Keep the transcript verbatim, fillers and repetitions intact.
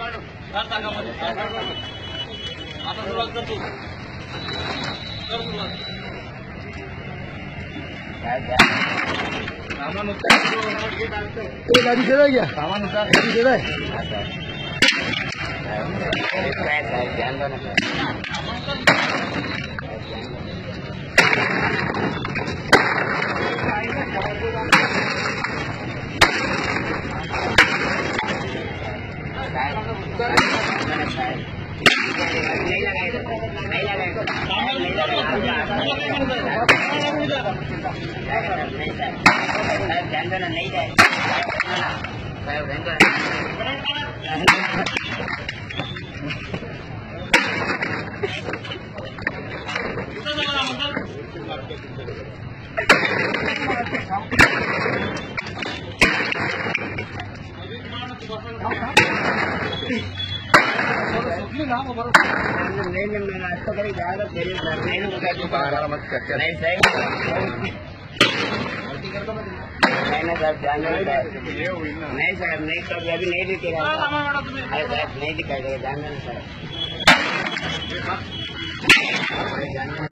आता सुरुवात करतो कर सुरुवात सामान उतार गाड़ी दे गया सामान उतार गाड़ी दे रहा है ध्यान नहीं लगाए नहीं लगाए ध्यान देना नहीं जाए नहीं नहीं मैं नाश्ता करी जाएगा तेरे नहीं सही नहीं ना साहब ध्यान नहीं साहब नहीं तो अभी नहीं दिखेगा अरे साहब नहीं दिखाई देगा ध्यान देना साहब